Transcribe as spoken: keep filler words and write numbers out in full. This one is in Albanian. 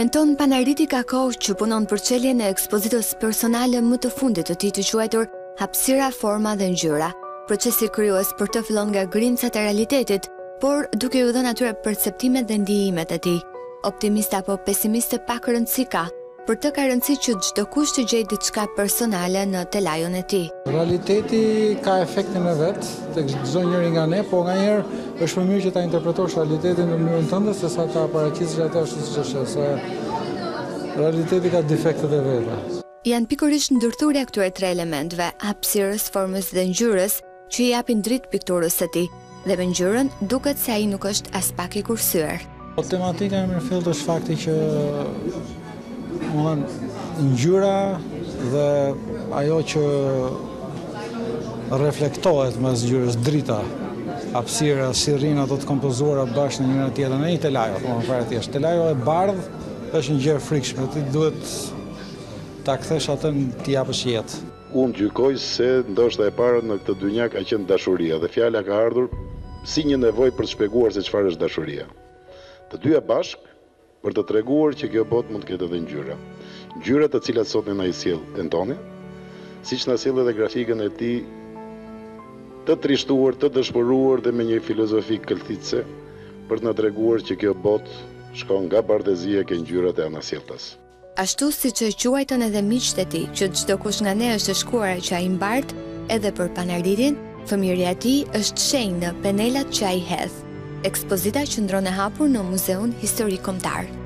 Anton Panariti ka kohë që punon për çeljen e ekspozitës personale më të fundit të tij të quajtur Hapësira, forma dhe ngjyra. Procesi krijues për të fillon nga grimcat e realitetit, por duke u dhënë atyre perceptimet dhe ndihimet e tij. Optimist apo pesimist pak rëndësi ka, për të ka rëndësi që çdo kush të gjejë diçka personale në telajon e tij. Realiteti ka efektin e vet tek çdo njeri nga ne, po nganjëherë është më mirë që ta interpretosh realitetin në mënyrën tënde sesa ta paraqisësh atë ashtu siç është, se realiteti ka defektet e veta. Janë pikërisht ndërthurja këtyre tre elementëve, hapësirës, formës dhe ngjyrës, që i japin dritë pikturës së tij, dhe me ngjyrën duket se ai nuk është as pak i kursyer. Po tematika e Mirfield është fakti që ngjyra dhe ajo që reflektohet mes ngjyrës, drita, hapësira, si rrin ato të kompozuara bashkë në njëra tjetrën, në një telajo, po më fare thjesht. Telajo e bardhë është një gjë e frikshme, ti duhet ta kthesh atë t'i japësh jetë. Unë gjykoj se ndoshta e para në këtë dynja ka qenë dashuria dhe fjala ka ardhur si një nevojë për të shpjeguar se çfarë është dashuria. Të dyja bashk për të treguar që kjo botë mund të ketë edhe ngjyra. Ngjyra të cilat sot ne na i sjell Antoni, siç na sjell edhe grafikën e tij të trishtuar, të dëshpëruar dhe me një filozofi këllëtitse për të na treguar që kjo botë shkon nga bardhëzia ke ngjyrat e anasjelltas. Ashtu siç e quajtën edhe miqtë e tij, që çdo kush nga ne është e shkuar që ai mbart, edhe për Panarditin, fëmijëria e tij është shenjë në penelat që ai hedh. Ekspozita qëndron e hapur në Muzeun Historik Kombëtar.